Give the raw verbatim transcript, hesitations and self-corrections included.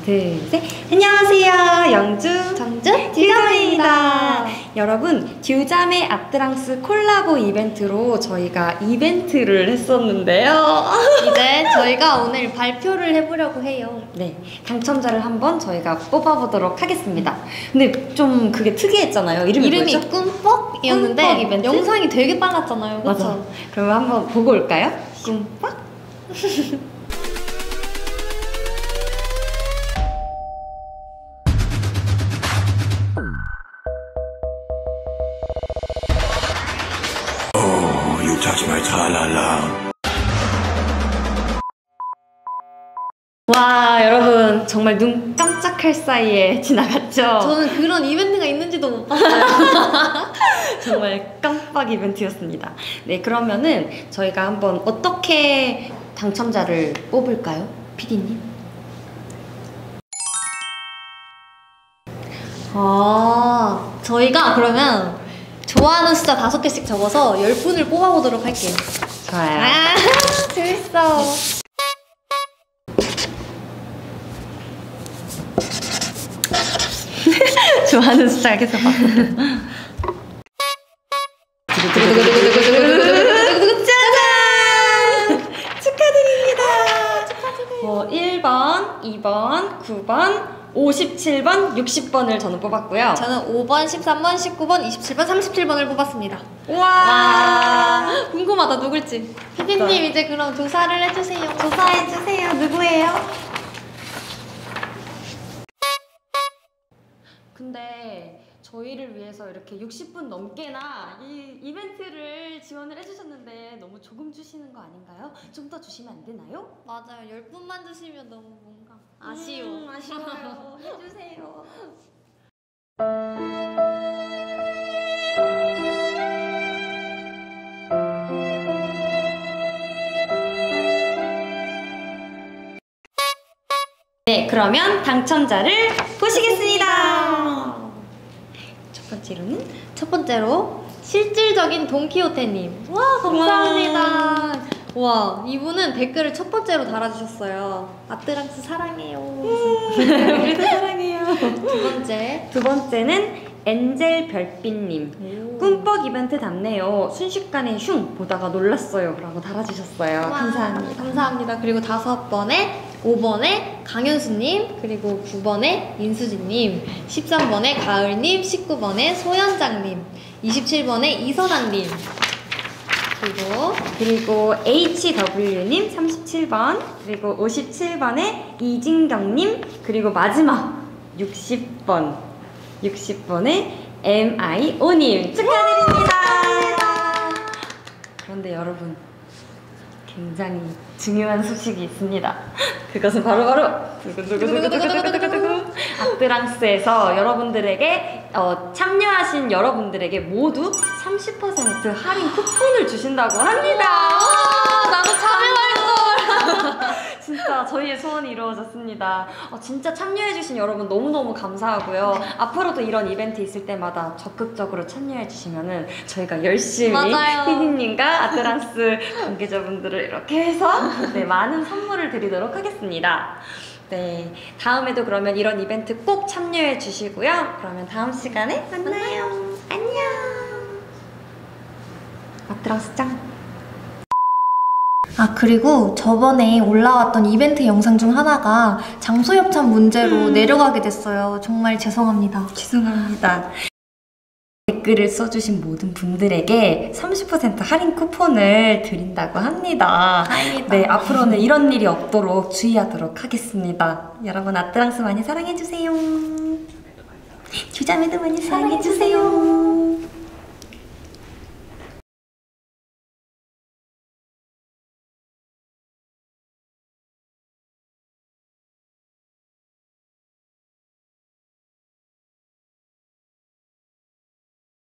둘, 셋. 안녕하세요. 영주, 정주, 듀자매입니다. 여러분, 듀자매 아트랑스 콜라보 이벤트로 저희가 이벤트를 했었는데요. 이제 저희가 오늘 발표를 해보려고 해요. 네, 당첨자를 한번 저희가 뽑아보도록 하겠습니다. 근데 좀 그게 특이했잖아요. 이름이, 이름이 뭐였죠? 꿈뻑이었는데 꿈뻑 이벤트? 영상이 되게 빨랐잖아요. 그쵸? 맞아. 그러면 한번 보고 올까요? 꿈뻑? touch my tra-la-la. 와, 여러분 정말 눈 깜짝할 사이에 지나갔죠? 저는 그런 이벤트가 있는지도 못 봤어요. 정말 깜빡 이벤트였습니다. 네, 그러면은 저희가 한번 어떻게 당첨자를 뽑을까요? 피디님? 아, 저희가 그러면 좋아하는 숫자 다섯 개씩 적어서 열 분을 뽑아보도록 할게요. 좋아요. 아, 재밌어. 좋아하는 숫자가 계속 바뀌어요. 짜잔! 축하드립니다. 축하드려요. 어, 일 번, 이 번, 구 번, 오십칠 번, 육십 번을 저는 뽑았고요. 저는 오 번, 십삼 번, 십구 번, 이십칠 번, 삼십칠 번을 뽑았습니다. 와, 와, 궁금하다 누굴지. 피디님 네. 이제 그럼 조사를 해주세요. 조사해주세요. 누구예요? 근데 저희를 위해서 이렇게 육십 분 넘게나 이 이벤트를 지원을 해주셨는데 너무 조금 주시는 거 아닌가요? 좀 더 주시면 안 되나요? 맞아요. 열 분만 주시면 너무 뭔가 아쉬워. 음, 아쉬워요. 해주세요. 네, 그러면 당첨자를 보시겠습니다. 첫 번째로는 첫 번째로 실질적인 돈키호테님. 와, 감사합니다. 와, 이분은 댓글을 첫 번째로 달아주셨어요. 아트랑스 사랑해요. 우리도 사랑해요. 두 번째. 두 번째는 엔젤 별빛님. 꿈뻑 이벤트 답네요. 순식간에 슝 보다가 놀랐어요 라고 달아주셨어요. 와, 감사합니다. 감사합니다. 그리고 다섯 번에 오 번에 강현수님, 그리고 구 번에 인수진님, 십삼 번에 가을님, 십구 번에 소연장님, 이십칠 번에 이선아님, 그리고 그리고 에이치더블유님 삼십칠 번, 그리고 오십칠 번에 이진경님, 그리고 마지막 육십 번, 육십 번에 엠아이오님 축하드립니다. 그런데 여러분, 굉장히 중요한 소식이 있습니다. 그것은 바로바로 두구두구두구두구두구두구 아트랑스에서 여러분들에게 어, 참여하신 여러분들에게 모두 삼십 퍼센트 할인 쿠폰을 주신다고 합니다. 나도 참여할걸. 진짜 저희의 소원이 이루어졌습니다. 어, 진짜 참여해주신 여러분 너무너무 감사하고요. 네. 앞으로도 이런 이벤트 있을 때마다 적극적으로 참여해주시면은 저희가 열심히 맞아요. 피디님과 아트랑스 관계자분들을 이렇게 해서 네, 많은 선물을 드리도록 하겠습니다. 네, 다음에도 그러면 이런 이벤트 꼭 참여해 주시고요. 그러면 다음 시간에 만나요. 안녕. 아트랑스 짱. 아, 그리고 저번에 올라왔던 이벤트 영상 중 하나가 장소 협찬 문제로 음. 내려가게 됐어요. 정말 죄송합니다. 죄송합니다. 댓글을 써주신 모든 분들에게 삼십 퍼센트 할인 쿠폰을 드린다고 합니다. 다행이다. 네, 앞으로는 이런 일이 없도록 주의하도록 하겠습니다. 여러분, 아트랑스 많이 사랑해주세요. 듀자매도 많이 사랑해주세요.